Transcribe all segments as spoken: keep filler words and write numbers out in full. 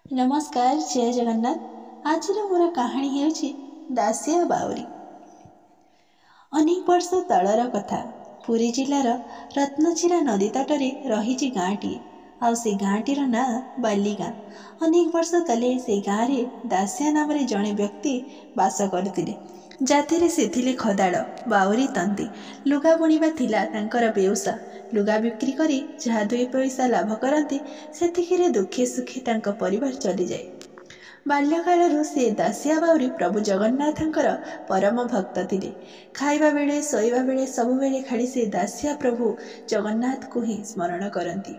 नमस्कार जय जगन्नाथ। आज मोर कहानी हेउछि दासिया बाउरी। अनेक वर्ष तलर कथा। पुरी जिलार रत्नचिरा नदी तटरे रही गाँटीए आउ से गाँटीर ना बाली गाँ। अनेक वर्ष तले से गाँव में दासिया नाम जड़े व्यक्ति बास करथिले। जातिरे से थिले खदाड़ बाउरी तंती। लुगा बुणिबा थिला तांकर बेउसा। लुगा बिक्री करी जहा दुई पैसा लाभ करती सेतिकिरे दुखे सुखे तांको परिवार चली जाए। बाल्यकालरू से दासिया बाउरी प्रभु जगन्नाथंकर परम भक्त थिले। खाइबा बेले शोइबा बेले सबु बेले खाली से दासिया प्रभु जगन्नाथ को ही स्मरण करती।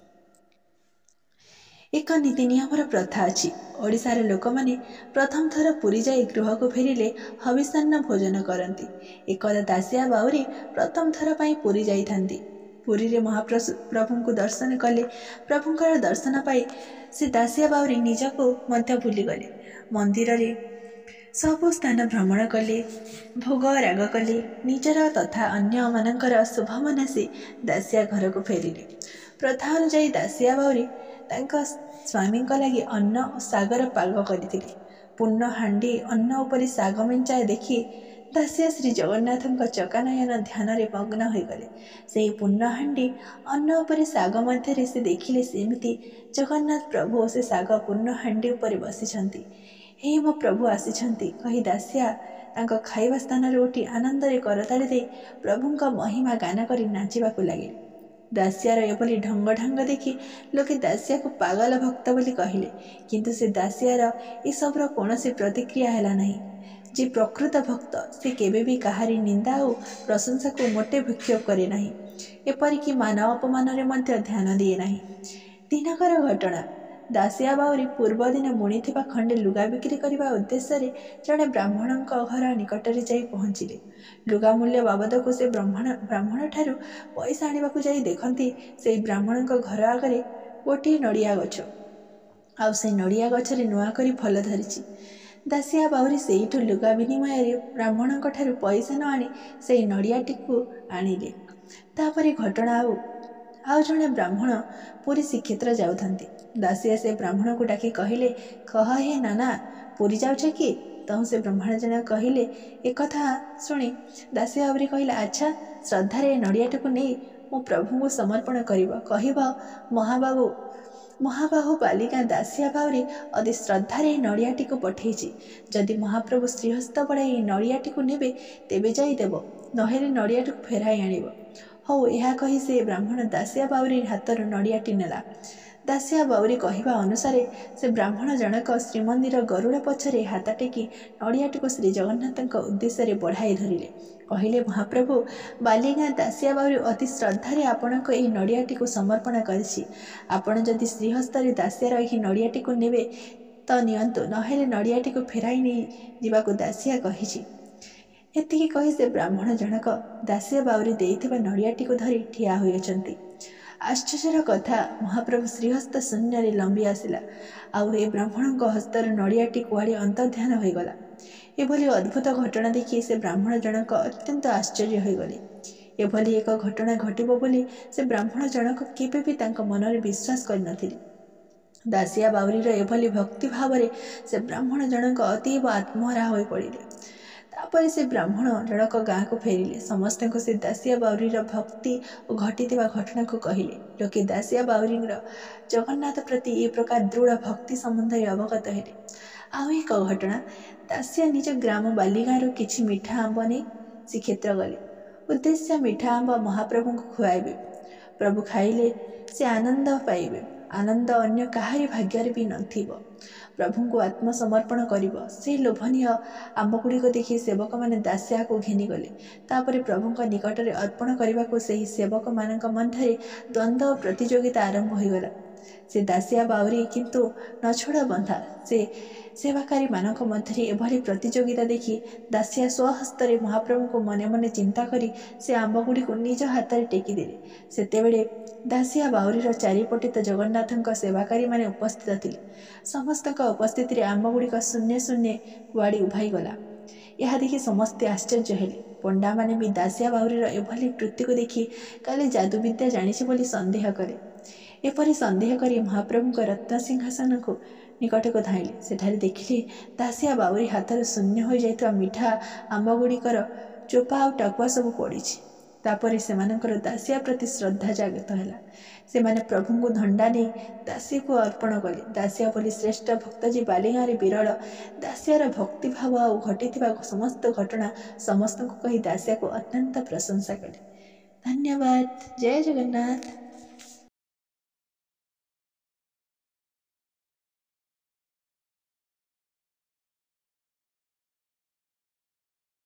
एक नीति नियमर प्रथा अच्छी। ओडिशार लोक माने प्रथम थर पुरी जाई गृह को फेरिले हविषान्न भोजन करती। एकदा दासिया बाउरी प्रथम थर पाई पुरी जाई थांती। पुरी रे महाप्रभु प्रभु को दर्शन कले। प्रभुंकर दर्शन पाई से दासिया बाउरी निजको मध्य भूली गले। मंदिर रे सबु स्थान भ्रमण कले, भोग राग कले। निजर तथा अन्य मानकर शुभ मनसी दासिया घर को फेरिले। प्रथा अनुजाई दासिया बाउरी तांका स्वामी लगी अन्न और सागर पाग करथिले। पूर्ण हांडी अन्न उपर साग मेंचाए देखी दासिया श्री जगन्नाथ चकानयन ध्यान रे मग्न हो गले। से पूर्ण हांडी अन्न उपर साग मध्य से देखिले सेमिति जगन्नाथ प्रभु से साग पूर्ण हांडी उपर बसिछंती। हे मो प्रभु आसिछंती कही दासिया तांका खाइबा स्थान रे उठी आनंद रे करताली दे प्रभुंका महिमा गान करी नाचिबाकु लागे। दासियार एभली ढंग ढंग देखि लोके दासिया को पागल भक्त बोली कहिले, किंतु से दासियार ए सबर कौनसी प्रतिक्रिया हैला नहीं। जे प्रकृत भक्त से केबे भी कहारी निंदा और प्रशंसा को मोटे भिक्षेप करे नहीं। एपरिक मान अपमान रे मध्य ध्यान दिए नहीं। दिनकर घटना। दासिया बाउरी पूर्व दिन बुणी खंडे लुगा बिक्री करने उद्देश्य रे जड़े ब्राह्मण घर निकट में जाई पहुँचिले। लुगा मूल्य बाबद को से ब्राह्मण ब्राह्मण ठारू पैसा आनिबाकु जाई देखंती से ब्राह्मण घर आगरे गोटे नड़िया गछ आउ से नड़िया गछरे नुआ करी फल धरिछि। दासिया बाउरी सेठू लुगा विनिमय रे ब्राह्मण ठारू पैसा न आनी से नड़ियाटीकू आनिले। तापरे घटना आउ आउ जड़े ब्राह्मण पुरी श्रीक्षेत्र जाउथंती। दासिया से ब्राह्मण को डाकी कहले, कह हे नाना पुरी जाउछ कि? तहु से ब्राह्मण जन कहले एक कथा शुणी दासिया बाउरी कहला, अच्छा श्रद्धारे नड़ियाटीकू नहीं मो प्रभु को समर्पण करिब कहब महाबाबू महाबाहु बालिका दासिया बाउरी अति श्रद्धारे नड़ियाटी को पठेछि। जदि महाप्रभु श्रीहस्त बढ़ाई नड़ियाटी को नेबे तेबे जाई देव, नहेले नड़ियाटी को फेराई आनिब। हौ यह कही से ब्राह्मण दासिया बाउरी हाथर नड़ियाटी नेला। दासिया बाउरी कहवा अनुसार से ब्राह्मण जनक श्रीमंदिर गरुड़ पछरे हाथ टेकी नड़ियाटी को श्री जगन्नाथ उद्देश्य बढ़ाई धरिले। कहले, महाप्रभु बालिगा दासिया बाउरी अति श्रद्धारे आपण को यही नड़ियाटी को समर्पण करिछि। आपण जदि श्रीहस्तर दासियार यही नड़ियाटी को नेबे तो नियंतु, नहेले नड़ियाटी को फेराई नहीं जीवाकु दासिया कहिछि। एतिकी कही से ब्राह्मण जनक दासिया बाउरी देइथिबा नड़ियाटी को धरी ठिया होइछंती। आश्चर्यर कथा, महाप्रभु श्रीहस्त शून्य रे लंबी आसिला आउ ए ब्राह्मण हस्तर नड़ियाटी कुआड़े अंतर्ध्यान हो गला। एभली अद्भुत घटना देखि से ब्राह्मण जनक अत्यंत आश्चर्य हो गले। एभली एक घटना घटिबो बोली से ब्राह्मण जनक केबे भी तांको मन रे विश्वास करनथिले। दासिया बाउरीर एभली भक्ति भाव रे से ब्राह्मण जनक अतीव आत्महरा हो पड़िले। तापर से ब्राह्मण जनक गाँ को फेरिले। समस्त को से दासिया बाउरीर भक्ति और घटिथिबा घटना को कहिले। लोके दासिया बाउरीर जगन्नाथ प्रति ए प्रकार दृढ़ भक्ति संबंध अवगत हेले। आउ एक घटना, दासिया निज ग्राम बालीगाँव किछि मिठा आंब नहीं श्रीक्षेत्र गले। उद्देश्य मिठा आंब महाप्रभु को खुआइबे। प्रभु खाइले से आनंद पाइबे। आनंद अन्य काहारी भाग्य भी नथिबो। प्रभु को आत्मसमर्पण करिब। से लोभनीय आंबगुड़ी को देखि सेवक माने दासिया को घेनी गले। तापरे प्रभु का निकट में अर्पण करने को सही सेवक मानक मध्य द्वंद्व प्रतियोगिता आरंभ हो गला। से दासिया बाउरी किंतु नछोड़ा बंधा। से सेवाकारी मानक मध्य एभली प्रतियोगिता देखि दासिया स्वहस्तरे महाप्रभु को मने मने चिंता करी से आंबगुड़ी को निज हाथ में टेकीदेले। सेतेबेले दासिया बाउरीर चारिपटे तो जगन्नाथ सेवाकारी माने उपस्थित थिले। समस्त उपस्थिति आंबगुड़ी शून्य शून्य कुआड़ी उभाई गला। यह देखि समस्ते आश्चर्य हेले। पंडा माने भी दासिया बाउरीर एभली कृत्य को देखि काले जादुविद्या जानिछि बोली संदेह कले। एपरि संदेह करी महाप्रभु रत्न सिंहासन को ନିକଟକୁ ଧାଇଁଲେ। ସେଠାରେ ଦେଖିଲେ ଦାସିଆ ବାଉରି ହାତରେ ଶୂନ୍ୟ ହୋଇଯାଇଥିବା ମିଠା ଆମ୍ବଗୁଡ଼ିକର ଚୋପା ଆଉ ଟାକୁଆ ସବୁ ପଡ଼ିଛି। ତାପରେ ସେମାନଙ୍କର ଦାସିଆ ପ୍ରତି ଶ୍ରଦ୍ଧା ଜାଗ୍ରତ ହେଲା। ସେମାନେ ପ୍ରଭୁଙ୍କୁ ଧଣ୍ଡା ନେଇ ଦାସିକୁ ଅର୍ପଣ କଲେ। ଦାସିଆ ବୋଲି ଶ୍ରେଷ୍ଠ ଭକ୍ତ ଯେ ବାଲିଗାଁରେ ବିରଳ। ଦାସିଆର ଭକ୍ତିଭାବ ଆଉ ଘଟିଥିବା ସମସ୍ତ ଘଟଣା ସମସ୍ତଙ୍କୁ କହି ଦାସିଆକୁ ଅତ୍ୟନ୍ତ ପ୍ରଶଂସା କଲେ। ଧନ୍ୟବାଦ। ଜୟ ଜଗନ୍ନାଥ।